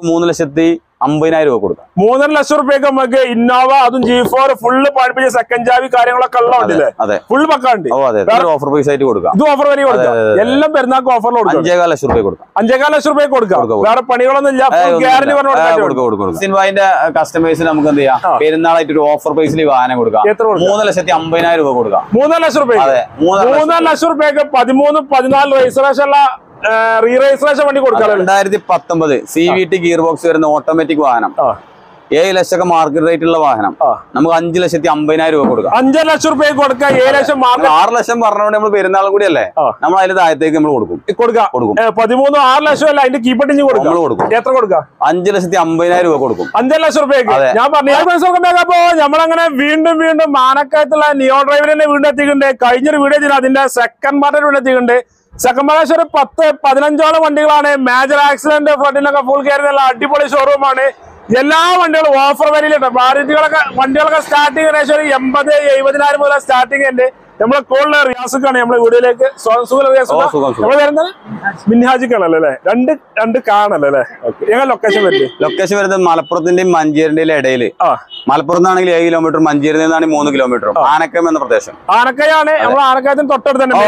3,50,000 രൂപ കൊടുക്കാം. 3.5 ലക്ഷം രൂപയ്ക്ക് നമുക്ക് ഇന്നോവ അതും G4 ഫുള്ള് പഠിപ്പിച്ച സെക്കൻഡ് ചാവി കാര്യങ്ങളൊക്കെ ഉള്ളതല്ലേ? ഫുൾ പക്കാണ്ട് ഓഫർ പ്രൈസ് ആയിട്ട് കൊടുക്കാം. ഇത് ഓഫർ വരെ കൊടുക്കാം. എല്ലാം പെരുന്നാൾക്ക് ഓഫറിൽ കൊടുക്കാം. 5.25 ലക്ഷം രൂപ കൊടുക്കാം. 5.25 ലക്ഷം രൂപ കൊടുക്കാം. വേറെ പണികളൊന്നും ഇല്ല. ഗ്യാരണ്ടി കൊടുക്കാം. സിൻവായിന്റെ കസ്റ്റമേഴ്സിന് നമുക്ക് എന്ത് ചെയ്യാം, പെരുന്നാളായിട്ട് ഒരു ഓഫർ പ്രൈസിൽ വാഹനം കൊടുക്കാം. 3,50,000 രൂപ കൊടുക്കാം. 3 ലക്ഷം രൂപ 3 ലക്ഷം രൂപയ്ക്ക് 13-14 രജിസ്ട്രേഷൻ റീ രജിസ്ട്രേഷൻ വണ്ടി കൊടുക്കാം. 2019 CVT ഗിയർ ബോക്സ് വരുന്ന ഓട്ടോമാറ്റിക് വാഹനം, 7 ലക്ഷം മാർക്കറ്റ് റേറ്റ് ഉള്ള വാഹനം നമുക്ക് 5,50,000 രൂപ കൊടുക്കാം. 5 ലക്ഷം രൂപ കൊടുക്കാം. 7 ലക്ഷം 6 ലക്ഷം പറഞ്ഞുകൊണ്ട് നമ്മൾ പെരുന്നാളും കൂടി അല്ലേ, നമ്മൾ അതിന്റെ താഴത്തേക്ക് നമ്മൾ കൊടുക്കും. 13-6 ലക്ഷം അല്ല, അതിന്റെ കീപ്പട്ടിങ് കൊടുക്കും. എത്ര കൊടുക്കാം? 5,50,000 രൂപ കൊടുക്കും. 5 ലക്ഷം രൂപയ്ക്ക് ഞാൻ പറഞ്ഞു. അപ്പോ നമ്മളങ്ങനെ വീണ്ടും മാനക്കായത്തുള്ള നിയോ ഡ്രൈവറിനെ വീണ്ടും എത്തിക്കുന്നുണ്ട്. കഴിഞ്ഞൊരു വീഡിയോ ചെയ്ത് അതിന്റെ സെക്കൻഡ് പാർട്ടിൽ വീണ്ടും എത്തിക്കുന്നുണ്ട്. സെക്കൻഡ് പാർട്ട് ഒരു 10-15ഓളം വണ്ടികളാണ്. മേജർ ആക്സിഡന്റ് ഫ്ലഡിനൊക്കെ ഫുൾ കയറുന്ന അടിപൊളി ഷോറൂമാണ്. എല്ലാ വണ്ടികളും ഓഫർ വരിയിലുണ്ട്. വണ്ടികളൊക്കെ സ്റ്റാർട്ടിങ് ഏകദേശം 80-70,000 മുതൽ സ്റ്റാർട്ടിങ് ഉണ്ട്. നമ്മളെ കോളിലെ റിയാസുക്കാണ് നമ്മുടെ വീഡിയോയിലേക്ക് നമ്മള് വരുന്നത്. മിൻഹാജിക്കാണല്ലോ അല്ലെ? രണ്ട് കാണല്ലേ? ഞങ്ങൾ ലൊക്കേഷൻ വരുന്നത് മലപ്പുറത്തിന്റെയും മഞ്ചേരിന്റെയും ഇടയില്. മലപ്പുറത്താണെങ്കിൽ 7 കിലോമീറ്റർ, മഞ്ചേരിയിൽ നിന്നാണ് 3 കിലോമീറ്റർ. ആനക്കയം എന്ന പ്രദേശം. ആനക്കയാണ്. നമ്മൾ ആനക്കയത്തിന് തൊട്ടടുത്ത് തന്നെ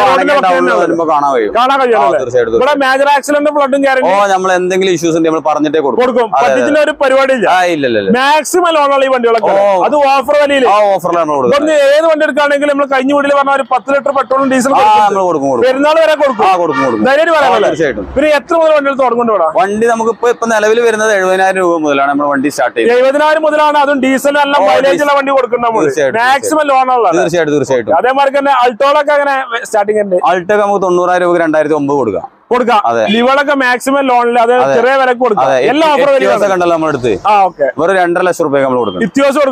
കാണാൻ കഴിയും. ഇവിടെ മേജർ ആക്സിഡന്റ് ഫ്ലഡും നമ്മൾ എന്തെങ്കിലും ഇഷ്യൂസ് ഉണ്ട് നമ്മൾ പറഞ്ഞിട്ടേ കൊടുക്കും. പറ്റിച്ചിന്റെ ഒരു പരിപാടി ഇല്ല. മാക്സിമം ലോണുള്ള ഈ വണ്ടികളൊക്കെ അത് ഓഫർ വലിയ ഓഫറിലാണ്. ഏത് വണ്ടി എടുക്കുകയാണെങ്കിലും നമ്മൾ കഴിഞ്ഞ വീട്ടിൽ പറഞ്ഞ ഒരു 10 ലിറ്റർ പെട്രോളും ഡീസലും പെരുന്നാൾ വരെ കൊടുക്കും. തീർച്ചയായിട്ടും. പിന്നെ എത്ര മുതൽ വണ്ടികൾ തുടങ്ങുന്നുണ്ടോ? വണ്ടി നമുക്ക് ഇപ്പൊ നിലവിൽ വരുന്നത് 70,000 രൂപ മുതലാണ് നമ്മൾ വണ്ടി സ്റ്റാർട്ട് ചെയ്യുന്നത്. 70,000 മുതലാണ്. അതും ഡീസൽ നല്ല മൈലേജ് ഉള്ള വണ്ടി കൊടുക്കുന്നത്. മാക്സിമം ലോണുള്ള. തീർച്ചയായിട്ടും. അതേമാതിരി തന്നെ അൾട്ടോളൊക്കെ അങ്ങനെ സ്റ്റാർട്ടിംഗ് ഉണ്ട്. അൾട്ടോക്ക് നമുക്ക് 90,000 രൂപ 2009 കൊടുക്കാം. ലിവളൊക്കെ മാക്സിമം ലോണിൽ അത് ചെറിയ വിലക്ക് കൊടുക്കാം. എല്ലാ ഓഫർ കണ്ടല്ലോ നമ്മളെടുത്ത് വെറും 2.5 ലക്ഷം രൂപ നമ്മൾ കൊടുക്കും.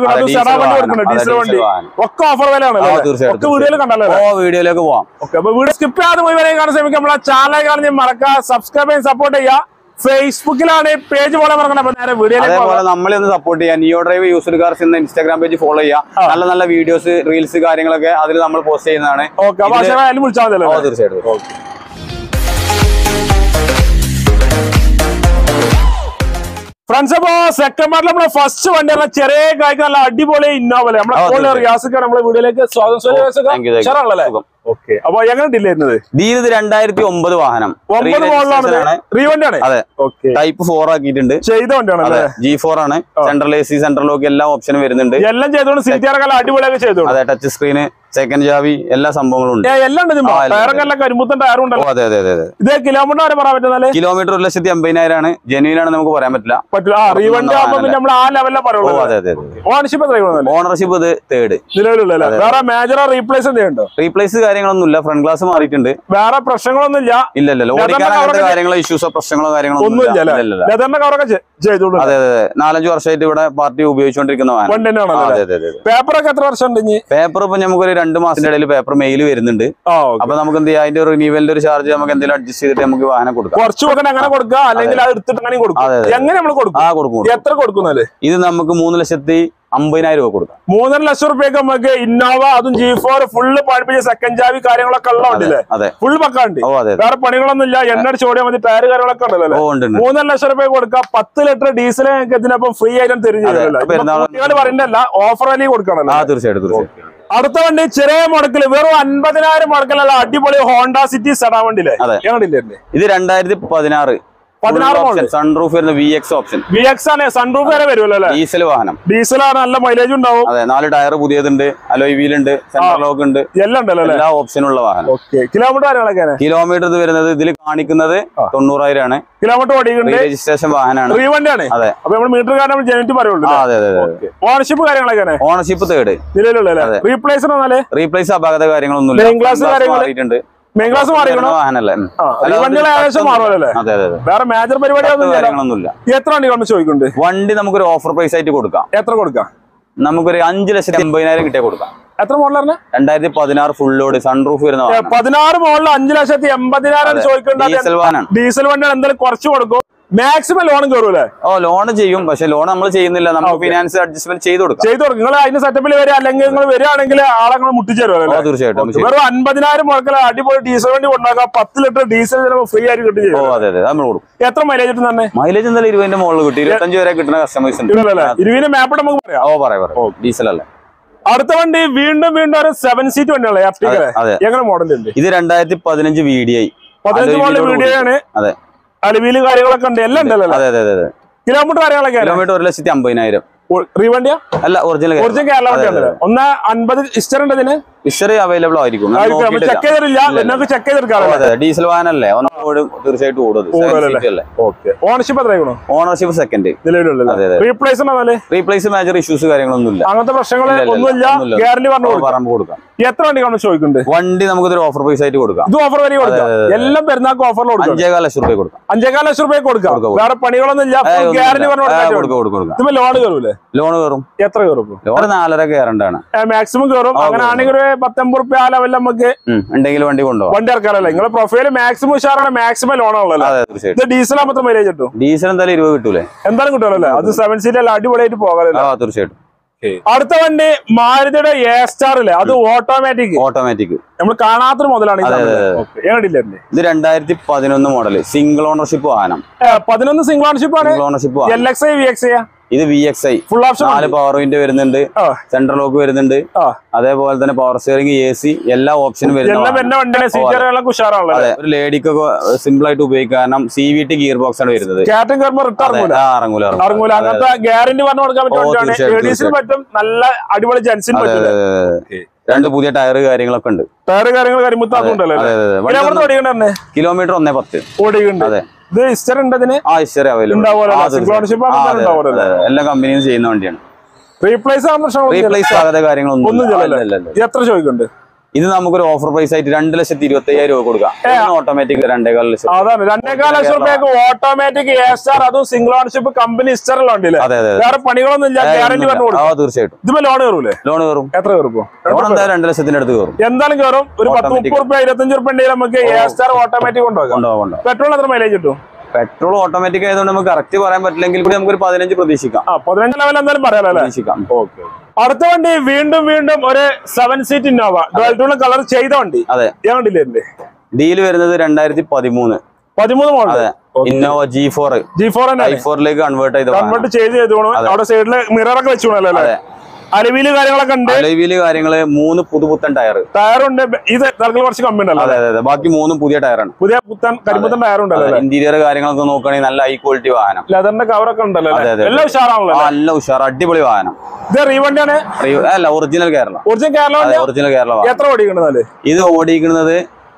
ഡീസൽ വണ്ടി ഒക്കെ ഓഫർ വിലയാണ്. വീഡിയോയിൽ കണ്ടല്ലോ. വീഡിയോയിലേക്ക് പോവാം. വീഡിയോ സ്കിപ്പ് ചെയ്യാതെ പോയി വരെ കാണാൻ ശ്രമിക്കാം. നമ്മളെ ചാനൽ കാണാൻ മറക്കുക, സബ്സ്ക്രൈബ് ചെയ്യാൻ സപ്പോർട്ട് ചെയ്യുക. ഫേസ്ബുക്കിലാണ് പേജ് ഫോളോ അതേപോലെ നമ്മളൊന്ന് സപ്പോർട്ട് ചെയ്യാം. നിയോ ഡ്രൈവ് യൂസ്ഡ് കാർസ് എന്ന ഇൻസ്റ്റാഗ്രാം പേജ് ഫോളോ ചെയ്യാം. നല്ല വീഡിയോസ്, റീൽസ് കാര്യങ്ങളൊക്കെ അതിൽ നമ്മൾ പോസ്റ്റ് ചെയ്യുന്നതാണ്. തീർച്ചയായിട്ടും. ഫ്രണ്ട്സ്, അപ്പോ സെക്കൻഡ് പാർട്ടിൽ നമ്മളെ ഫസ്റ്റ് വണ്ടി ചെറിയ കായ്ക്ക് നല്ല അടിപൊളി ഇന്നോവ നമ്മളെ റിയാസിക്കാണ് നമ്മളെ വീഡിയോയിലേക്ക് സ്വാഗതം. അപ്പൊ എങ്ങനെ ഡീൽ ചെയ്യുന്നത്? 2009 വാഹനം, 9 റീവണ്ടിയാണ്. അതെ, ടൈപ്പ് 4 ആക്കിയിട്ടുണ്ട്. ചെയ്ത വണ്ടിയാണ്. G4 ആണ്. സെൻട്രൽ AC, സെൻട്രൽ ലോക്ക് എല്ലാ ഓപ്ഷനും വരുന്നുണ്ട്. എല്ലാം ചെയ്തോണ്ട് സിറ്റിയാറൊക്കെ അടിപൊളിയൊക്കെ ചെയ്തു. അതെ, ടച്ച് സ്ക്രീന്, സെക്കൻഡ് ചാവി, എല്ലാ സംഭവങ്ങളും ഉണ്ട്. എല്ലാം കരിമ്പുത്തൻ ടയറും ഉണ്ടല്ലോ. അതെ. ഇത് കിലോമീറ്റർ വരെ പറയാൻ പറ്റുന്നത്? കിലോമീറ്റർ 1,80,000 ആണ്. ജെന്യൂൻ ആണ്, നമുക്ക് പറയാൻ പറ്റില്ല. റീവണ്ടി ആകുമ്പോൾ പിന്നെ നമ്മൾ ആ ലെവലിലെ പറയുള്ളൂ. ഓണർഷിപ്പ് ഓണർഷിപ്പ് ഇത് 3rd നിലവിലുള്ള. വേറെ മേജർ റീപ്ലേസ് എന്തെയുണ്ടോ? റീപ്ലേസ് കാര്യങ്ങളൊന്നുമില്ല. ഫ്രണ്ട് ഗ്ലാസ് മാറിയിട്ടുണ്ട്. വേറെ പ്രശ്നങ്ങളൊന്നും ഇല്ല. ഓടിക്കാനത്തെ കാര്യങ്ങളോ ഇഷ്യൂസോ പ്രശ്നങ്ങളോ കാര്യങ്ങളൊന്നും ഇല്ല. അതെ 4-5 വർഷമായിട്ട് ഇവിടെ പാർട്ടി ഉപയോഗിച്ചുകൊണ്ടിരിക്കുന്ന പേപ്പറൊക്കെ എത്ര വർഷം ഉണ്ട്? പേപ്പർ ഇപ്പൊ നമുക്കൊരു 2 മാസത്തിന്റെ ഇടയിൽ പേപ്പർ മെയിൽ വരുന്നുണ്ട്. അപ്പൊ നമുക്ക് എന്ത് ചെയ്യാം, അതിന്റെ റിന്യൂവലിന്റെ ഒരു ചാർജ് നമുക്ക് എന്തെങ്കിലും അഡ്ജസ്റ്റ് ചെയ്തിട്ട് നമുക്ക് വാഹനം കൊടുക്കാം. കുറച്ച് അങ്ങനെ കൊടുക്കുക, അല്ലെങ്കിൽ അത് എടുത്തിട്ട് അങ്ങനെ കൊടുക്കും. എങ്ങനെ നമ്മൾ കൊടുക്കും? എത്ര കൊടുക്കുന്നത്? ഇത് നമുക്ക് 3,50,000 രൂപ കൊടുക്കാം. 3.5 ലക്ഷം രൂപയ്ക്ക് നമുക്ക് ഇന്നോവ അതും G4 ഫുള്ള് പഠിപ്പിച്ച സെക്കൻഡ് ചാവി കാര്യങ്ങളൊക്കെ ഉള്ളതല്ലേ? ഫുൾ പക്കാണ്ട്. വേറെ പണികളൊന്നും ഇല്ല. എണ്ണ ചോടിയാൽ മതി. ടയർ കാര്യങ്ങളൊക്കെ ഉണ്ടല്ലോ. 3.5 ലക്ഷം രൂപ കൊടുക്കാം. 10 ലിറ്റർ ഡീസൽ ഇതിനൊപ്പം ഫ്രീ ആയിട്ടും തിരിഞ്ഞു പറയണ്ടല്ല, ഓഫർ വലിയ കൊടുക്കണം. തീർച്ചയായിട്ടും. അടുത്ത വണ്ടി ചെറിയ മുടക്കില് വെറും 50,000 മുടക്കിലുള്ള അടിപൊളി ഹോണ്ട സിറ്റി സെഡാൻ വണ്ടിയില്ലേ? ഇത് 2016 സൺറൂഫ് വരുന്ന VX ഓപ്ഷൻ. VX ആണ്. സൺറൂഫ് വരെ വരുമല്ലോ. ഡീസൽ വാഹനം. ഡീസലാണ്. നല്ല മൈലേജ് ഉണ്ടാവും. അതെ, 4 ടയർ പുതിയതുണ്ട്. അലോയ് വീൽ ഉണ്ട്. സെൻട്രൽ ലോക്ക് ഉണ്ട്. എല്ലാം ഉണ്ടല്ലോ. എല്ലാ ഓപ്ഷനും ഉള്ള വാഹനം. കിലോമീറ്റർ വരുന്നത് ഇതിൽ കാണിക്കുന്നത് 90,000 ആണ്. കിലോമീറ്റർ ഓടിക്കുന്നുണ്ട്. രജിസ്ട്രേഷൻ വാഹനമാണ്. റീവണ്ടിയാണ്. അതെ. അപ്പൊ നമ്മൾ മീറ്റർ കാരണം ജനിറ്റ് പറയുള്ളൂ. അതെ. ഓണർഷിപ്പ് കാര്യങ്ങളൊക്കെ? ഓണർഷിപ്പ് 3rd നിലവിലുള്ള. റീപ്ലേസ് അപകട കാര്യങ്ങളൊന്നും ഇല്ല. വേറെ മേജർ പരിപാടിയൊന്നുമില്ല. എത്ര വണ്ടികൾ ചോദിക്കുന്നുണ്ട്? വണ്ടി നമുക്കൊരു ഓഫർ പ്രൈസ് ആയിട്ട് കൊടുക്കാം. എത്ര കൊടുക്കാം? നമുക്കൊരു 5,80,000 കിട്ടിയ കൊടുക്കാം. എത്ര മോഡലാണ്? 2016 ഫുൾ ലോഡ് സൺറൂഫ് വരുന്ന 16 മോഡൽ 5,80,000 ചോദിക്കുന്നുണ്ട്. ഡീസൽ വണ്ടിയാണ്. എന്തായാലും കുറച്ച് കൊടുക്കും. മാക്സിമം ലോണും കയറൂലേ? ഓ ലോൺ ചെയ്യും, പക്ഷെ ലോൺ നമ്മൾ ചെയ്യുന്നില്ല, നമുക്ക് ഫിനാൻസ് അഡ്ജസ്റ്റ്മെന്റ് ചെയ്ത് കൊടുക്കും. നിങ്ങൾ അതിന്റെ സെറ്റപ്പിൽ വരിക, അല്ലെങ്കിൽ നിങ്ങൾ വരികയാണെങ്കിൽ ആളെ നിങ്ങൾ മുട്ടിച്ചേരുമല്ലോ. തീർച്ചയായിട്ടും. വെറും 50,000 മുടക്കല അടിപൊളി ഡീസൽ വണ്ടി കൊണ്ടാക്കാം, 10 ലിറ്റർ ഡീസൽ ഫ്രീ ആയിട്ട് കിട്ടും ചെയ്യും. അതെ അതെ, നമ്മൾ കൊടുക്കും. എത്ര മൈലേജ് കിട്ടും തന്നെ? മൈലേജ് എന്തായാലും 20ന്റെ മുകളിൽ കിട്ടും, 25 വരെ കിട്ടുന്ന കസ്റ്റമേഴ്സ് ഉണ്ട്. 20 മാപ്പ് നമുക്ക് പറയാം. ഓ പറയാം, ഡീസൽ അല്ലേ. അടുത്ത വണ്ടി വീണ്ടും ഒരു 7 സീറ്റ് വണ്ടികളെ എങ്ങനെ മോഡൽ ഉണ്ട്? ഇത് 2015 VDI 15 മോഡൽ VDI ആണ്. അതെ, അലുവീല് കാര്യങ്ങളൊക്കെ ഉണ്ട്, എല്ലാം ഉണ്ടല്ലോ. അതെ അതെ അതെ. കിലോമീറ്റർ കാര്യങ്ങളൊക്കെ? കിലോമീറ്റർ 1,50,000. റീവണ്ടിയാ? അല്ല, ഒറിജിനൽ കേരള വണ്ടിയാണല്ലോ. 150 ഹിസ്റ്റർ ഉണ്ട് ഇതിന്. ഹിസ്റ്ററി അവൈലബിൾ ആയിരിക്കും, ചെക്ക് ചെയ്തിട്ടില്ല, നിങ്ങൾക്ക് ചെക്ക് ചെയ്തെടുക്കാം. ഡീസൽ വാഹനല്ലേ, തീർച്ചയായിട്ടും ഓണർഷിപ്പ് എത്രയാണോ? Ownership second. Replace major issues കാര്യങ്ങളൊന്നും ഇല്ല, അങ്ങനത്തെ പ്രശ്നങ്ങളൊന്നുമില്ല. ഗ്യാരണ്ടി പറഞ്ഞു കൊടുക്കാം. എത്ര വണ്ടി കാണും ചോദിക്കുന്നുണ്ട്? വണ്ടി നമുക്കൊരു ഓഫർ പ്രൈസ് ആയിട്ട് കൊടുക്കാം. ഇത് ഓഫർ വരെ കൊടുക്കാം, എല്ലാം പെരുന്നാൾക്ക് ഓഫറിൽ കൊടുക്കാം. 5,15 ലക്ഷം രൂപ കൊടുക്കാം. 5,15 ലക്ഷം രൂപ കൊടുക്കാം. വേറെ പണികളൊന്നും ഇല്ല, ഗ്യാരണ്ടി പറഞ്ഞു കൊടുക്കാം. ലോൺ കയറൂലേ? ലോൺ കയറും. എത്ര കയറും? ലോൺ 4.5 കയറേണ്ടതാണ് മാക്സിമം കയറും. അങ്ങനെ ആണെങ്കിൽ 19 ആ ലെവലിൽ നമുക്ക് ഉണ്ടെങ്കിൽ വണ്ടി കൊണ്ടുപോകാം, വണ്ടി ഇറക്കാറല്ലേ. നിങ്ങളെ പ്രൊഫൈല് മാക്സിമം ഉഷാറാണ്, മാക്സിമം ലോൺ ഉള്ളല്ലോ. ഇത് ഡീസൽ ആകുമ്പോൾ മൈലേജ് കിട്ടും. ഡീസൽ എന്തായാലും 20 കിട്ടൂലേ? എന്തായാലും കിട്ടുമല്ലോ. അത് 7 സീറ്റ് അല്ല, അടിപൊളിയായിട്ട് പോകാമല്ലോ. തീർച്ചയായിട്ടും. അടുത്ത വണ്ടി മാരുതിയുടെ എ സ്റ്റാർ അല്ലേ, അത് ഓട്ടോമാറ്റിക്. നമ്മൾ കാണാത്തൊരു മുതലാണ്. ഇത് 2011 മോഡല്, സിംഗിൾ ഓണർഷിപ്പ് വാഹനം. 11 സിംഗിൾ ഓണർഷിപ്പ് ആണ്. LXi VXi? ഇത് VXi, full option, 4 power window വരുന്നുണ്ട്, സെൻട്രൽ ലോക്ക് വരുന്നുണ്ട്, അതേപോലെ തന്നെ പവർ സ്റ്റിയറിംഗ്, AC എല്ലാ ഓപ്ഷനും വരുന്നുണ്ട്. ഒരു ലേഡിക്കൊക്കെ സിമ്പിൾ ആയിട്ട് ഉപയോഗിക്കാം, കാരണം CVT ഗിയർ ബോക്സ് ആണ് വരുന്നത്. ഇറങ്ങൂല. അങ്ങനത്തെ ഗ്യാരണ്ടി പറഞ്ഞു കൊടുക്കാൻ പറ്റും. നല്ല അടിപൊളി ജെൻസിന് പറ്റും. 2 പുതിയ ടയർ കാര്യങ്ങളൊക്കെ ഉണ്ട്. കിലോമീറ്റർ 110 ഓടിക്കുന്നുണ്ട്. ഇത് ഹിസ്റ്റർ ഉണ്ട് അതിന്? എല്ലാ കമ്പനിയും ചെയ്യുന്ന വണ്ടിയാണ്. റീപ്ലേസ് ആകാതെ കാര്യങ്ങളൊന്നും. എത്ര ചോദിക്കുന്നുണ്ട്? ഇത് നമുക്കൊരു ഓഫർ പ്രൈസ് ആയിട്ട് 2,25,000 രൂപ കൊടുക്കാം. ഓട്ടോമാറ്റിക് 2.25 ലക്ഷം. അതാണ് 2.25 ലക്ഷം രൂപയ്ക്ക് ഓട്ടോമാറ്റിക് എ സ്റ്റാർ, അതും സിംഗിൾ ഓണർഷിപ്പ് കമ്പനി ഹിസ്റ്ററിൽ ഉണ്ടല്ലേ. വേറെ പണികളൊന്നും ഇല്ല, ഗ്യാരണ്ടി പറഞ്ഞു കൊടുക്കും. തീർച്ചയായിട്ടും. ഇതിപ്പോ ലോൺ കയറൂലേ? ലോൺ കയറും. എത്ര കയറും? 2 ലക്ഷത്തിന്റെ അടുത്ത് കയറും. എന്തായാലും കയറും. ഒരു 10-30 രൂപ 25 രൂപ ഉണ്ടെങ്കിൽ നമുക്ക് എ സ്റ്റാർ ഓട്ടോമാറ്റിക് കൊണ്ടുപോകാം. പെട്രോൾ എത്ര മൈലേജ് കിട്ടും? പെട്രോൾ ഓട്ടോമാറ്റിക് ആയതുകൊണ്ട് നമുക്ക് കറക്റ്റ് പറയാൻ പറ്റില്ലെങ്കിൽ കൂടി നമുക്കൊരു 15 പ്രതീക്ഷിക്കാം. 15 ലെവൽ എന്തായാലും പറയാം. അടുത്ത വണ്ടി വീണ്ടും ഒരു 7 സീറ്റ് ഇന്നോവ ഡുവൽ കളർ ചെയ്ത വണ്ടി. അതെ, ഡീല് വരുന്നത് 2013 മോഡൽ ഇന്നോവ G4 ലേക്ക് കൺവേർട്ട് ചെയ്ത് അവിടെ സൈഡില് മിററൊക്കെ വെച്ചോളല്ലേ. അലവീല് കാര്യങ്ങളൊക്കെ ഉണ്ട്. 3 പുതുപുത്തൻ ടയറുണ്ട്. ഇത് കുറച്ച് കമ്മി ഉണ്ടല്ലോ. അതെ, ബാക്കി 3 പുതിയ ടയറാണ്. പുതിയ കരിമ്പുത്തൻ ടയറുണ്ടല്ലോ. ഇന്റീരിയർ കാര്യങ്ങളൊക്കെ നോക്കുകയാണെങ്കിൽ നല്ല ഹൈ ക്വാളിറ്റി വാഹനം. ലെതറിന്റെ കവറൊക്കെ ഉണ്ടല്ലോ. എല്ലാം ഉഷാറാണല്ലോ. നല്ല ഉഷാർ, അടിപൊളി വാഹനം. ഇത് റീവണ്ടിയാണ്? അല്ല, ഒറിജിനൽ കേരള. ഒറിജിനൽ കേരള. എത്ര ഓടിക്കുന്നത്? ഇത് ഓടിക്കുന്നത്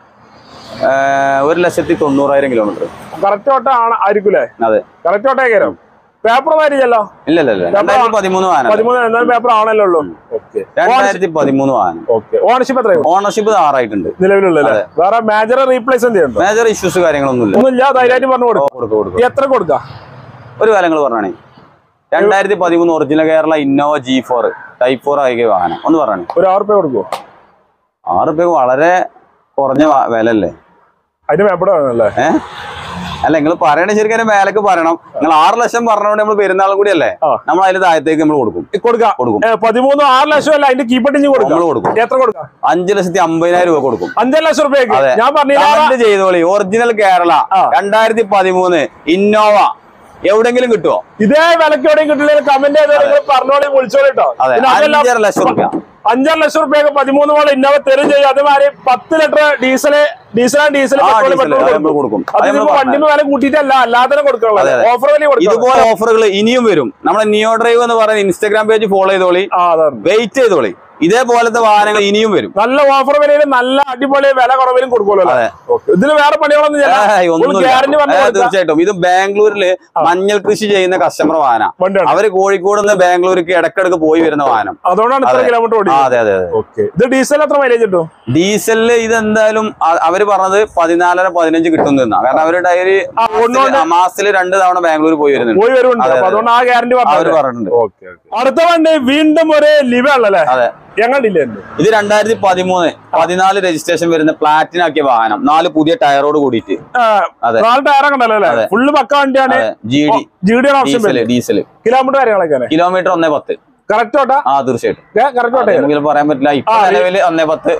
1,90,000 കിലോമീറ്റർ. കറക്റ്റ് ഓട്ടം ആയിരിക്കൂലേ? അതെ, കറക്റ്റ് ഓട്ടേ കയറും. പേപ്പർ മാറ്റിച്ചല്ലോ? ഇല്ല, 2013 വാഹനം. പേപ്പർ ആണല്ലോ ഉള്ളൂ. 2013 വാഹനം. ഓണർഷിപ്പ് എത്രയും? ഓണർഷിപ്പ് 6 ആയിട്ടുണ്ട് നിലവിലുള്ള. വേറെ മേജർ റീപ്ലേസ് എന്തെയുണ്ട്? മേജർ ഇഷ്യൂസ് കാര്യങ്ങളൊന്നും ഇല്ല. ധൈര്യമായിട്ട് പറഞ്ഞു കൊടുക്കും. എത്ര കൊടുക്കാം? ഒരു കാലങ്ങൾ പറഞ്ഞാണേ. 2013 original Kerala Innova G4 Type 4 ആയി വാഹനം ഒന്ന് പറഞ്ഞു. ഒരു 6 രൂപ കൊടുക്കുമോ? 6 രൂപ വളരെ കുറഞ്ഞ വില അല്ലേ? അതിന് മേപ്പടാണല്ലേ? അല്ല, നിങ്ങൾ പറയണ ശരിക്കും മേലേക്ക് പറയണം. നിങ്ങൾ 6 ലക്ഷം പറഞ്ഞോണ്ട് നമ്മൾ പെരുന്നാളും കൂടി അല്ലേ, നമ്മൾ അതിന്റെ താഴത്തേക്ക് നമ്മൾ കൊടുക്കും. 13 6 ലക്ഷം അല്ല, അതിന്റെ കീപ്പട്ടിങ് കൊടുക്കും. എത്ര കൊടുക്കാം? 5,50,000 രൂപ കൊടുക്കും. 5 ലക്ഷം രൂപയ്ക്ക് ഞാൻ പറഞ്ഞു ചെയ്തോളി. ഒറിജിനൽ കേരള 2013 ഇന്നോവ എവിടെങ്കിലും കിട്ടുമോ? ഇതേ വിലക്ക് എവിടെയും കിട്ടില്ല. കമന്റ് ചെയ്തോളി, പറഞ്ഞോളി, വിളിച്ചോളിട്ടോ. 5.5 ലക്ഷം രൂപ. 5 ലക്ഷം രൂപയ്ക്ക് 13 മോഡൽ ഇന്നോവ തരും ചെയ്യും. അതുമാതിരി 10 ലിറ്റർ ഡീസൽ കൊടുക്കും. വണ്ടി വില കൂട്ടിയിട്ടല്ല, അല്ലാതെ കൊടുക്കാനുള്ളത്. ഓഫർ വില കൊടുക്കും. ഇതുപോലെ ഓഫറുകൾ ഇനിയും വരും. നമ്മുടെ നിയോ ഡ്രൈവ് എന്ന് പറയുന്ന ഇൻസ്റ്റാഗ്രാം പേജ് ഫോളോ ചെയ്തോളി, വെയിറ്റ് ചെയ്തോളി. ഇതേപോലത്തെ വാഹനങ്ങൾ ഇനിയും വരും. നല്ല ഓഫർ വിലയിൽ നല്ല അടിപൊളി വില കുറവിലും കൊടുക്കുമല്ലോ. ഇതിന് വേറെ പണികളൊന്നും തീർച്ചയായിട്ടും. ഇത് ബാംഗ്ലൂരില് മഞ്ഞൾ കൃഷി ചെയ്യുന്ന കസ്റ്റമർ വാഹനം. അവര് കോഴിക്കോട് നിന്ന് ബാംഗ്ലൂർക്ക് ഇടക്കിടക്ക് പോയി വരുന്ന വാഹനം. അതുകൊണ്ടാണ് ഇത്ര കിലോമീറ്റർ. അതെ. ഇത് ഡീസൽ എത്ര മൈലേജ് കിട്ടും? ഡീസലില് ഇത് എന്തായാലും അവര് പറഞ്ഞത് 14-15 കിട്ടുന്ന. കാരണം അവര് ഡയറി മാസത്തിൽ 2 തവണ ബാംഗ്ലൂർ പോയി വരുന്നുണ്ട്. അതുകൊണ്ട് ആ ഗ്യാരണ്ടി അവര് പറഞ്ഞിട്ടുണ്ട്. അടുത്ത വണ്ടി വീണ്ടും ഒരു ലിവ ഉള്ളല്ലേ? എങ്ങനെയില്ലേ ഇത് 2013-14 രജിസ്ട്രേഷൻ വരുന്ന പ്ലാറ്റിനം ആക്കിയ വാഹനം 4 പുതിയ ടയറോട് കൂടിയിട്ട് 4 ടയറൊക്കെ ഉണ്ടല്ലോ അല്ലേ ഫുള്ള് പക്ക വണ്ടിയാണ് ഡീസൽ കിലോമീറ്റർ കാര്യങ്ങളൊക്കെ കിലോമീറ്റർ 110 കറക്റ്റ് കറക്റ്റ് പറയാൻ പറ്റില്ല ഇപ്പൊ നിലവില് 110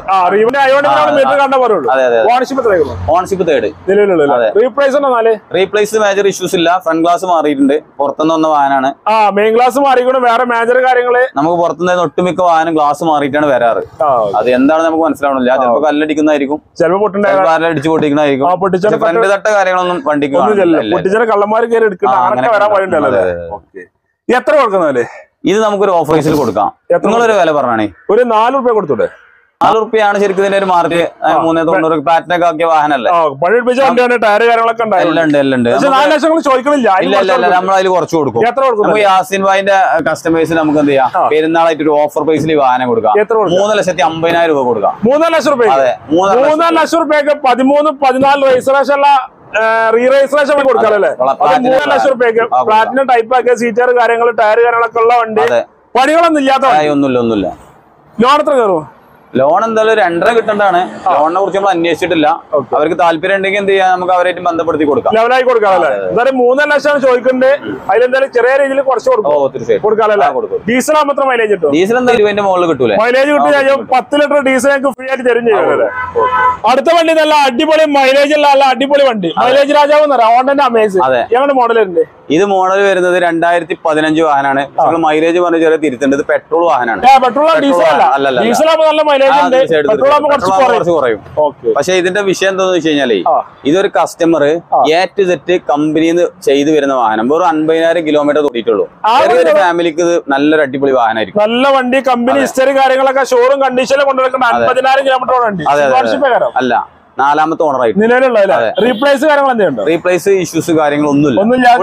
ownership third replace major issues ഇല്ല ഫ്രണ്ട് ഗ്ലാസ് മാറിയിട്ടുണ്ട് പുറത്തുനിന്ന് വന്ന വാഹനമാണ് മെയിൻ ഗ്ലാസ് മാറിക്കൊണ്ട് വേറെ മേജർ കാര്യങ്ങള് നമുക്ക് പുറത്തുനിന്ന് ഒട്ടുമിക്ക വാഹനം ഗ്ലാസ് മാറിയിട്ടാണ് വരാറ് അത് എന്താണ് നമുക്ക് മനസ്സിലാവണില്ല ചിലപ്പോൾ കല്ലടിക്കുന്നതായിരിക്കും ചിലപ്പോൾ അടിച്ചു പൊട്ടിക്കുന്നതായിരിക്കും ഫ്രണ്ട് തട്ട കാര്യങ്ങളൊന്നും വണ്ടിക്ക് കള്ളന്മാർ കയറി എടുക്കുന്ന എത്ര കൊടുക്കുന്നല്ലേ ഇത് നമുക്കൊരു ഓഫർ പ്രൈസിൽ കൊടുക്കാം നിങ്ങളൊരു വില പറഞ്ഞാണേ ഒരു 4 രൂപ കൊടുത്തൂടെ 4 രൂപയാണ് ശരിക്കും ഇതിന്റെ ഒരു മാർക്കറ്റ് 390 പാറ്റനൊക്കെ ആക്കിയ വാഹനല്ലേ ടയർ കാര്യങ്ങളൊക്കെ നമ്മൾ അതിൽ കുറച്ച് കൊടുക്കും നമുക്ക് യാസിൻ ഭായിന്റെ കസ്റ്റമേഴ്സിന് നമുക്ക് എന്ത് ചെയ്യാം പെരുന്നാളായിട്ട് ഒരു ഓഫർ പ്രൈസിൽ വാഹനം കൊടുക്കാം 3,50,000 രൂപ കൊടുക്കാം 3 ലക്ഷം രൂപ അതെ 3 ലക്ഷം രൂപയ്ക്ക് 13-14 രജിസ്ട്രേഷൻ റീരജിസ്ട്രേഷൻ കൊടുക്കാറല്ലേ 3 ലക്ഷം രൂപയ്ക്ക് പ്ലാറ്റിനം ടൈപ്പ് ആക്കിയ സീറ്റർ കാര്യങ്ങൾ ടയർ കാര്യങ്ങളൊക്കെ ഉള്ള വണ്ടി പണികളൊന്നും ഇല്ലാത്ത ഒന്നുമില്ല ലോൺ എത്ര കയറും ലോൺ എന്തായാലും 2.5 കിട്ടേണ്ടതാണ് ലോണിനെ കുറിച്ച് നമ്മൾ അന്വേഷിച്ചിട്ടില്ല അവർക്ക് താല്പര്യം ഉണ്ടെങ്കിൽ എന്ത് ചെയ്യാം നമുക്ക് അവരായിട്ട് ബന്ധപ്പെടുത്തി കൊടുക്കാം ലെവലായി കൊടുക്കാറല്ലേ എന്തായാലും 3 ലക്ഷം ചോദിക്കുന്നുണ്ട് അതിലെന്തായാലും ചെറിയ രീതിയിൽ കുറച്ച് കൊടുക്കാറല്ലേ ഡീസൽ മാത്രം മൈലേജ് കിട്ടും ഡീസൽ എന്തായാലും 20 മുകളിൽ കിട്ടൂലേ മൈലേജ് കിട്ടും 10 ലിറ്റർ ഡീസൽ ഞങ്ങൾക്ക് ഫ്രീ ആയിട്ട് തരും ചെയ്യുമല്ലേ അടുത്ത വണ്ടി നല്ല അടിപൊളി മൈലേജ് ഉള്ള നല്ല അടിപൊളി വണ്ടി മൈലേജ് രാജാവ് ഹോണ്ടന്റെ അമേസ് ഞങ്ങളുടെ മോഡൽ ഉണ്ട് ഇത് മോഡൽ വരുന്നത് 2015 വാഹനമാണ് മൈലേജ് പറഞ്ഞ ചെറിയ തിരുത്തുണ്ട് ഇത് പെട്രോൾ വാഹനമാണ് പെട്രോൾ ഡീസൽ നല്ല മൈലേജ് കുറയും പക്ഷെ ഇതിന്റെ വിഷയം എന്താന്ന് വെച്ച് കഴിഞ്ഞാലേ ഇതൊരു കസ്റ്റമർ എ ടു സെറ്റ് കമ്പനിന്ന് ചെയ്തു വരുന്ന വാഹനം വെറും 50,000 കിലോമീറ്റർ തോന്നിയിട്ടുള്ളൂ ചെറിയൊരു ഫാമിലിക്ക് ഇത് നല്ലൊരു അടിപൊളി വാഹനമായിരിക്കും നല്ല വണ്ടി കമ്പനി ഹിസ്റ്ററി കാര്യങ്ങളൊക്കെ ഷോറൂം കണ്ടീഷനിൽ കൊണ്ടുവരുന്ന 50,000 കിലോമീറ്റർ അല്ല 4ാമത്തെ ഓണറായിട്ട് നിലവിലുള്ള റീപ്ലേസ് കാര്യങ്ങൾ എന്തെയുണ്ട് റീപ്ലേസ് ഇഷ്യൂസ് കാര്യങ്ങളൊന്നും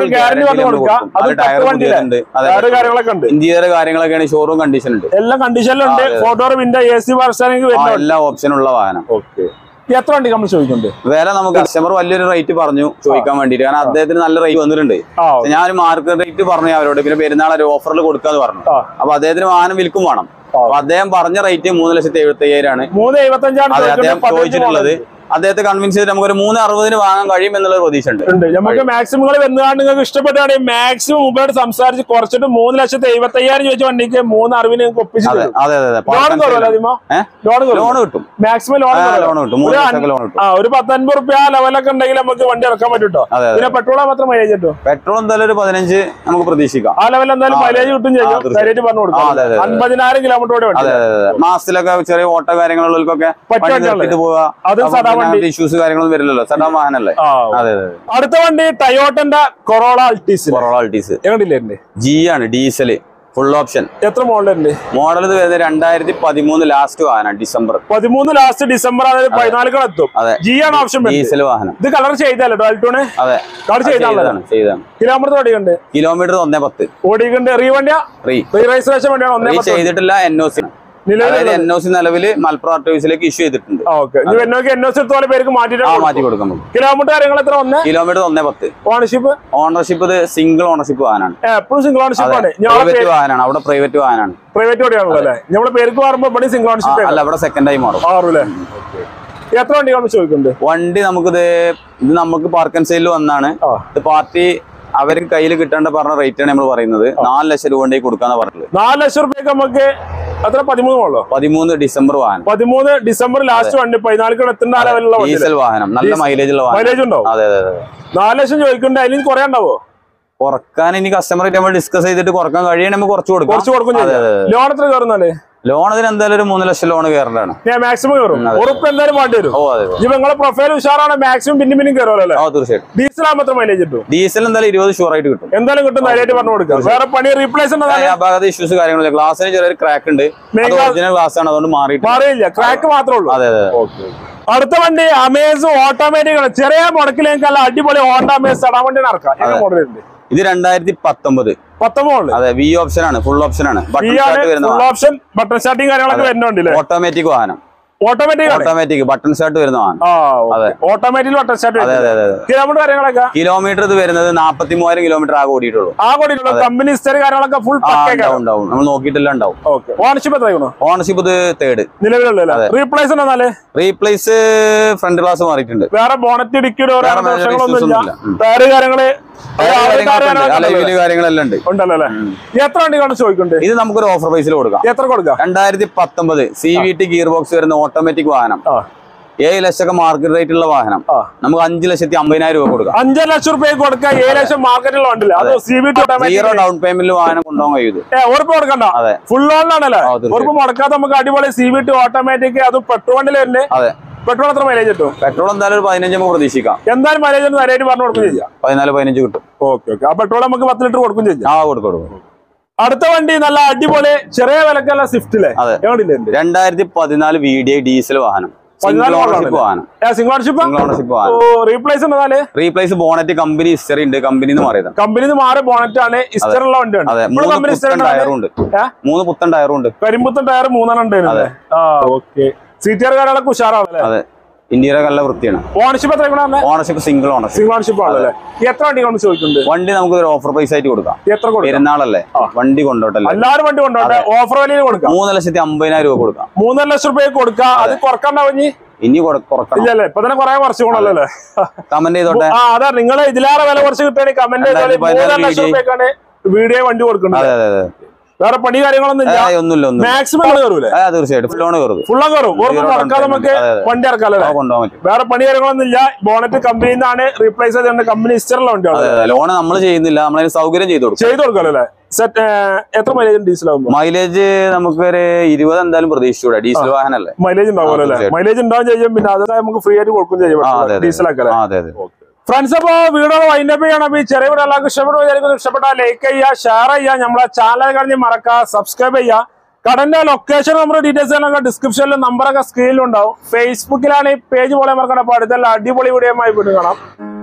ഇന്റീരിയർ കാര്യങ്ങളൊക്കെയാണ് ഷോറൂം കണ്ടീഷൻ ഉണ്ട് എല്ലാ കണ്ടീഷനിലുണ്ട് ഫോട്ടോ വിൻഡോ AC എല്ലാ ഓപ്ഷനുള്ള വാഹനം എത്ര വണ്ടി നമ്മൾ ചോദിക്കുന്നുണ്ട് വില നമുക്ക് കസ്റ്റമർ വലിയൊരു റേറ്റ് പറഞ്ഞു ചോദിക്കാൻ വേണ്ടിട്ട് കാരണം അദ്ദേഹത്തിന് നല്ല റേറ്റ് വന്നിട്ടുണ്ട് ഞാൻ മാർക്കറ്റ് റേറ്റ് പറഞ്ഞു അവരോട് പിന്നെ പെരുന്നാൾ ഒരു ഓഫറിൽ കൊടുക്കാന്ന് പറഞ്ഞു അപ്പൊ അദ്ദേഹത്തിന് വാഹനം വിൽക്കും വേണം അപ്പൊ അദ്ദേഹം പറഞ്ഞ റേറ്റ് 3,75,000 ആണ് 3,75,000 അദ്ദേഹം ചോദിച്ചിട്ടുള്ളത് അദ്ദേഹത്തെ കൺവിൻസ് ചെയ്തിട്ട് നമുക്ക് ഒരു 3,60,000 വാങ്ങാൻ കഴിയും എന്നുള്ള പ്രതീക്ഷ ഉണ്ട് നമുക്ക് മാക്സിമം വരുന്നതാണ് നിങ്ങൾക്ക് ഇഷ്ടപ്പെട്ടാണെങ്കിൽ മാക്സിമം മുമ്പോട്ട് സംസാരിച്ച് കുറച്ചിട്ട് 3,75,000 ചോദിച്ച വണ്ടിക്ക് 3,60,000 നിങ്ങൾക്ക് ഒപ്പിച്ചു ലോൺ കിട്ടും മാക്സിമം ലോൺ കിട്ടും ഒരു 10-50 റുപ്യ ലെവലൊക്കെ ഉണ്ടെങ്കിൽ നമുക്ക് വണ്ടി ഇറക്കാൻ പറ്റും പിന്നെ പെട്രോൾ മാത്രം മൈലേജ് കിട്ടും പെട്രോൾ എന്തായാലും ഒരു 15 നമുക്ക് പ്രതീക്ഷിക്കാം ആ ലെവലിൽ എന്തായാലും മൈലേജ് കിട്ടും ചെയ്യും പറഞ്ഞു കൊടുക്കാം 50,000 കിലോമീറ്റർ മാസത്തിലൊക്കെ ചെറിയ ഓട്ടോ കാര്യങ്ങളുള്ളവർക്കൊക്കെ ഇഷ്യൂസ് കാര്യങ്ങളൊന്നും വരില്ലല്ലോ സഡാ വാഹനല്ലേ അടുത്ത വണ്ടി ടൊയോട്ടന്റെ കൊറോള അൾട്ടീസ് എങ്ങനെയില്ലേ ജി ആണ് ഡീസൽ ഫുൾ ഓപ്ഷൻ എത്ര മോഡലുണ്ട് മോഡൽ ഇത് വരുന്നത് 2013 ലാസ്റ്റ് വാഹനം ഡിസംബർ 13 ലാസ്റ്റ് ഡിസംബർ അതായത് 14 എത്തും ജി ആണ് ഓപ്ഷൻ ഡീസൽ വാഹനം ഇത് കളർ ചെയ്തല്ലോ ഡോൾട്ടോണ് അതെ ചെയ്താണ് കിലോമീറ്റർ ഓടിക്കണ്ട് കിലോമീറ്റർ 110 ഓടിക്കണ്ട് റീ വണ്ടിയാ റീ രജിസ്ട്രേഷൻ വണ്ടിയാണ് ചെയ്തിട്ടില്ല NOC NOC നിലവില് മലപ്പുറം ആർട്ടിഫിസിലേക്ക് ഇഷ്യൂ ചെയ്തിട്ടുണ്ട് മാറ്റി കൊടുക്കാം കിലോമീറ്റർ കാര്യങ്ങൾ എത്ര കിലോമീറ്റർ 110 ഓണർഷിപ്പ് ഇത് സിംഗിൾ ഓണർഷിപ്പ് വാഹനമാണ് എപ്പോഴും സിംഗിൾ ഓണർഷിപ്പ് വാഹനമാണ് അവിടെ പ്രൈവറ്റ് വാഹനമാണ് പ്രൈവറ്റ് വണ്ടിയാണല്ലേ നമ്മളെ പേർക്ക് മാറുമ്പോൾ ഇവിടെ സിംഗിൾ ഓണർഷിപ്പ് അല്ല അവിടെ സെക്കൻഡ് ആയി മാറും എത്ര വണ്ടിയാണ് ചോദിക്കുന്നത് വണ്ടി നമുക്കിത് ഇത് നമുക്ക് പാർക്ക് ആൻഡ് സെയിൽ വന്നാണ് പാർട്ടി അവർക്ക് കയ്യിൽ കിട്ടേണ്ട പറഞ്ഞ റേറ്റ് ആണ് നമ്മൾ പറയുന്നത് 4 ലക്ഷം രൂപ കൊണ്ടേ കൊടുക്കാന്ന് പറഞ്ഞത് 4 ലക്ഷം രൂപയ്ക്ക് നമുക്ക് അത്ര 13 ഡിസംബർ വാഹനം 13 ഡിസംബർ ലാസ്റ്റ് വണ്ടി 14 എത്തേണ്ട ലെവലുള്ള ഡീസൽ വാഹനം നല്ല മൈലേജ് ഉള്ള മൈലേജ് ഉണ്ടോ അതെ 4 ലക്ഷം ചോദിക്കണ്ടേ അതിന് കുറെ ഉണ്ടാവോ കുറക്കാൻ ഇനി കസ്റ്റമറായിട്ട് നമ്മൾ ഡിസ്കസ് ചെയ്തിട്ട് കുറക്കാൻ കഴിയണേ നമുക്ക് കുറച്ച് കൊടുക്കും ലോൺ എത്ര കയറുന്നാലേ ലോൺ ഇതിന് എന്തായാലും ഒരു 3 ലക്ഷം ലോൺ കയറലാണ് മാക്സിമം കയറും ഉറപ്പ് എന്തായാലും വേണ്ടി വരും നിങ്ങളെ പ്രൊഫൈൽ ഉഷാറാണ് മാക്സിമം പിന്നും കയറുമല്ലോ തീർച്ചയായിട്ടും ഡീസൽ മാത്രം മൈലേജ് കിട്ടും ഡീസൽ എന്തായാലും 20 ഷുവർ ആയിട്ട് കിട്ടും എന്തായാലും കിട്ടും ധൈര്യമായിട്ട് പറഞ്ഞു കൊടുക്കാം വേറെ പണി റീപ്ലേസ് ഭാഗത്ത് ഇഷ്യൂസ് കാര്യങ്ങളില്ല ഗ്ലാസിന് ചെറിയൊരു ക്രാക്ക് ഉണ്ട് ഒറിജിനൽ ഗ്ലാസ് ആണ് അതുകൊണ്ട് മാറിയില്ല ക്രാക്ക് മാത്രമേ ഉള്ളൂ അതെ അടുത്ത വണ്ടി അമേസ് ഓട്ടോമാറ്റിക് ആണ് ചെറിയ മുടക്കിലേക്ക് നല്ല അടിപൊളി ഹോണ്ട അമേസ് സടാ വണ്ടി നടക്കാം മോഡലുണ്ട് ഇത് 2019 അതെ വി ഓപ്ഷൻ ആണ് ഫുൾ ഓപ്ഷൻ ആണ് ബട്ടൺ സ്റ്റാർട്ടിംഗ് കാര്യങ്ങളൊക്കെ വരുന്നുണ്ടല്ലേ ഓട്ടോമാറ്റിക് വാഹനം ഓട്ടോമാറ്റിക് ബട്ടൺ സ്റ്റാർട്ട് വരുന്നതാണ്. Automatic button start. കിലോമീറ്റർ കാര്യങ്ങളൊക്കെ കിലോമീറ്റർ ഇത് വരുന്നത് 43,000 കിലോമീറ്റർ ആകെ ഓടിയിട്ടുള്ളൂ. കമ്പനി ഹിസ്റ്ററി കാര്യങ്ങളൊക്കെ ഫുൾ ഉണ്ടാവും. നമ്മൾ നോക്കിയിട്ടെല്ലാം ഉണ്ടാവും. ഓണർഷിപ്പ് എത്രയാണോ? ഓണർഷിപ്പ് ഇത് 3rd നിലവിലുള്ള. റീപ്ലേസ് ഫ്രണ്ട് ഗ്ലാസ് മാറിയിട്ടുണ്ട്. വേറെ ബോണറ്റ് ഡിക്കി ഡോർ ടയറ് കാര്യങ്ങള് കാര്യങ്ങളെല്ലാം ഉണ്ട്. ഉണ്ടല്ലോ. എത്ര വണ്ടികളാണ് ചോദിക്കുന്നത്? ഇത് നമുക്കൊരു ഓഫർ പ്രൈസിൽ കൊടുക്കാം. എത്ര കൊടുക്കാം? 2019 CVT ഗിയർ ബോക്സ് വരുന്ന ഓട്ടോമാറ്റിക് വാഹനം, 7 ലക്ഷമൊക്കെ മാർക്കറ്റ് റേറ്റ് ഉള്ള വാഹനം നമുക്ക് 5,50,000 രൂപ കൊടുക്കാം. 5 ലക്ഷം രൂപ കൊടുക്കാം. 7 ലക്ഷം മാർക്കറ്റിൽ വണ്ടില്ല. സീറോ ഡൗൺ പേയ്മെന്റിൽ വാഹനം കൊണ്ടുപോകാൻ കഴിയും. ഉറപ്പ് കൊടുക്കണ്ട. ഫുൾ ഓണിലാണല്ലേ? ഉറപ്പ് മുടക്കാതെ നമുക്ക് അടിപൊളി CVT ഓട്ടോമാറ്റിക്, അത് പെട്രോൾ വണ്ടിയിൽ തന്നെ. പെട്രോൾ എത്ര മൈലേജ് കിട്ടും? പെട്രോൾ എന്തായാലും 15 നമുക്ക് പ്രതീക്ഷിക്കാം. എന്തായാലും മൈലേജ് നേരിട്ട് പറഞ്ഞു കൊടുക്കുകയും ചെയ്യാം. 14-15 കിട്ടും. ഓക്കെ. ആ പെട്രോൾ നമുക്ക് 10 ലിറ്റർ കൊടുക്കും ചെയ്യാം. കൊടുക്കും. അടുത്ത വണ്ടി നല്ല അടിപൊളി ചെറിയ വിലക്കുള്ള സ്വിഫ്റ്റിലെ 2014 VDI ഡീസൽ വാഹനം. റീപ്ലേസ് ബോണറ്റ് കമ്പനി ഹിസ്റ്ററി ഉണ്ട്. കമ്പനി മാറി ബോണറ്റ് ആണ്. ഹിസ്റ്ററുള്ള വണ്ടിയാണ്. 3 പുത്തൻ ടയറുണ്ട്. കരിമ്പുത്തൻ ടയർ 3 ഉണ്ട്. സീറ്റർ കാര്യങ്ങളൊക്കെ ഉഷാറാണ്. ഇന്ത്യയിലെ നല്ല വൃത്തിയാണ്. ഓണർഷിപ്പ് എത്ര? ഓണർഷിപ്പ് സിംഗിൾ ഓണർഷിപ്പ് ആണല്ലേ? എത്ര വണ്ടികളാണ് ചോദിക്കുന്നത്? വണ്ടി നമുക്ക് ഒരു ഓഫർ പ്രൈസ് ആയിട്ട് കൊടുക്കാം. എത്ര? പെരുന്നാളല്ലേ, വണ്ടി കൊണ്ടോട്ടല്ലേ, എല്ലാവരും വണ്ടി കൊണ്ടോട്ടെ. ഓഫർ വിലയിൽ കൊടുക്കാം. 3,50,000 രൂപ കൊടുക്കാം. 3 ലക്ഷം രൂപ കൊടുക്കാം. അത് കുറക്കണ്ടാവും. ഇനി കുറക്കണം. ഇല്ലല്ലേ? ഇപ്പൊ തന്നെ കുറെ കുറച്ച് കൊണ്ടല്ലേ? കമന്റ് ചെയ്തോട്ടെ. അതാ നിങ്ങൾ ഇതിലേറെ വില കുറച്ച് കിട്ടുകയാണെങ്കിൽ കമന്റ് ചെയ്താൽ 3 ലക്ഷം രൂപയ്ക്കാണ് വീഡിയോ വണ്ടി കൊടുക്കുന്നത്. വേറെ പണി കാര്യങ്ങളൊന്നും മാക്സിമം കയറൂലേ? തീർച്ചയായിട്ടും ഫുൾ കയറും. നമുക്ക് വണ്ടി ഇറക്കാമല്ലോ. വേറെ പണി കാര്യങ്ങളൊന്നും ഇല്ല. ബോണറ്റ് കമ്പനിയിൽ നിന്നാണ് റീപ്ലേസ് ചെയ്തുകൊണ്ട് കമ്പനി ഹിസ്റ്ററുള്ള വണ്ടിയാണ്. ലോൺ നമ്മൾ ചെയ്യുന്നില്ല, നമ്മളതിന് സൗകര്യം ചെയ്ത് കൊടുക്കാമല്ലോ. സെറ്റ് എത്ര മൈലേജ് ഡീസൽ ആകുമ്പോൾ? മൈലേജ് നമുക്ക് ഒരു 20 എന്തായാലും പ്രതീക്ഷിച്ചൂടെ. ഡീസൽ വാഹനമല്ലേ? മൈലേജ് ഉണ്ടാവുമല്ലോ. മൈലേജ് ഉണ്ടാവും ചെയ്യും. പിന്നെ അത് നമുക്ക് ഫ്രീ ആയിട്ട് കൊടുക്കും ചെയ്യും. ഡീസലൊക്കെ. ഫ്രണ്ട്സ്, അപ്പൊ വീഡിയോ വൈൻഡപ്പ് ചെയ്യണം. ഈ ചെറിയ വീഡിയോ എല്ലാവർക്കും ഇഷ്ടപ്പെട്ടാൽ ലൈക്ക് ചെയ്യുക, ഷെയർ ചെയ്യുക, നമ്മളെ ചാനൽ കഴിഞ്ഞ് മറക്കുക, സബ്സ്ക്രൈബ് ചെയ്യുക. കടന്റെ ലൊക്കേഷൻ നമ്മുടെ ഡീറ്റെയിൽസ് എല്ലാം ഡിസ്ക്രിപ്ഷനിലും നമ്പറൊക്കെ സ്ക്രീനിലും ഉണ്ടാവും. ഫേസ്ബുക്കിലാണ് ഈ പേജ് പോലെ മറക്കണം. അപ്പൊ അടുത്തുള്ള അടിപൊളി വീഡിയോ ആയി വീണ്ടും കാണാം.